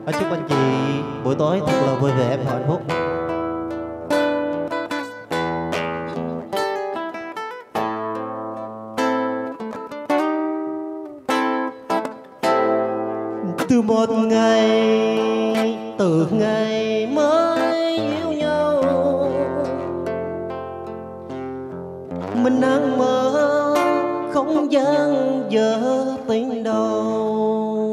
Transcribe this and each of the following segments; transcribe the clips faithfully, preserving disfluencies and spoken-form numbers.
Chúc anh chị buổi tối thật là vui vẻ và hạnh phúc. Từ một ngày, từ ngày mới yêu nhau, mình đang mơ không gian giờ tình đầu.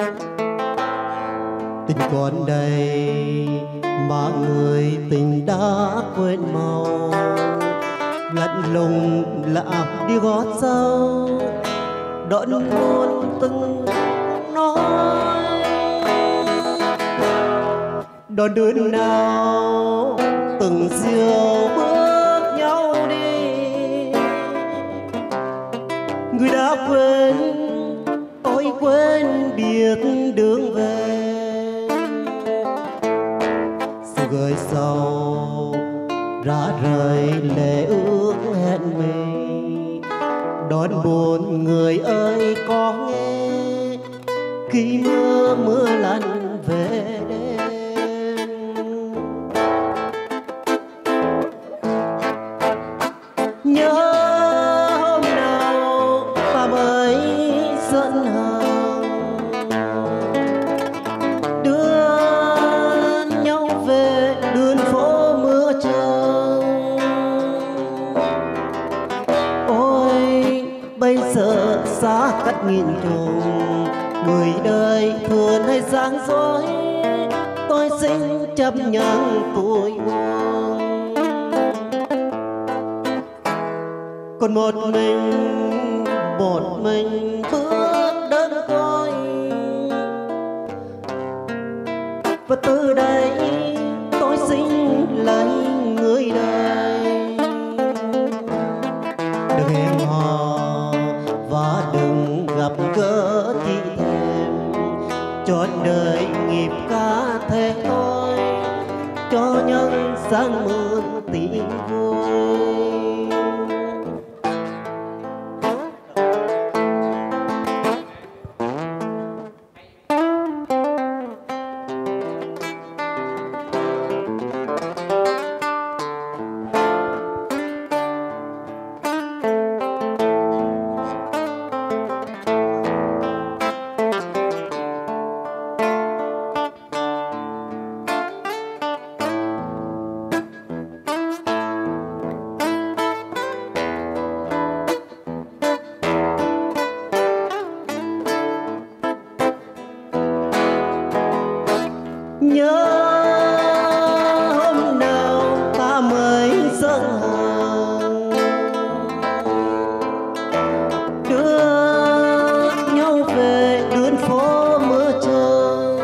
Tình còn đây mà người tình đã quên màu, lạnh lùng lạ đi gót sau đón buồn từng nói. Đón đứa nào từng diều bước nhau đi, người đã quên tôi quên biết đường về. Sự gửi sau ra rời lệ ước hẹn mình, đón buồn người ơi có nghe khi mưa mưa lăn về đêm. Nhớ hôm nào ta mới dẫn hờn, đưa nhau về đường phố mưa trăng. Ôi bây giờ xa cách nghìn trùng, người đời thường hay giang dối, tôi xin chấp nhận tuổi buồn. Còn một mình, một mình bước đơn côi, và từ đây tôi xin lấy người đời. Đừng hẹn hò và đừng gặp gỡ chỉ thèm, cho đời nghiệp ca thế thôi, cho nhân gian mượn tình vui. Nhớ hôm nào ta mới giận hờn, đưa nhau về đường phố mưa trăng.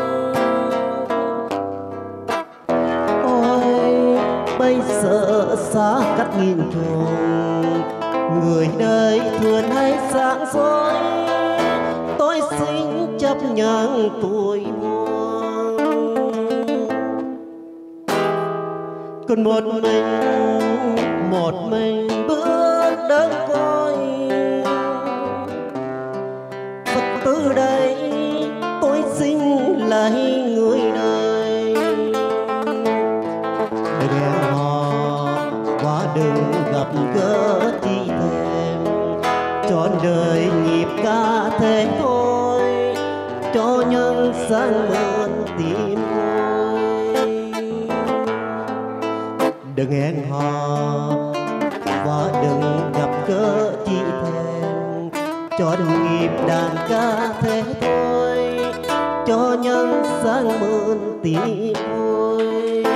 Ôi bây giờ xa cách nghìn trùng, người đời thường hay sáng dối, tôi xin chấp nhận tuổi buồn. Còn một mình, một mình bước đơn côi, và từ đây tôi xin lấy người đời. Đừng hẹn hò và đừng gặp gỡ chỉ thèm, cho đời nghiệp ca thế thôi, cho nhân gian mượn tìm vui. Đừng hẹn hò và đừng gặp gỡ chỉ thèm, cho nghiệp đàn ca thế thôi, cho nhân gian mượn tìm vui.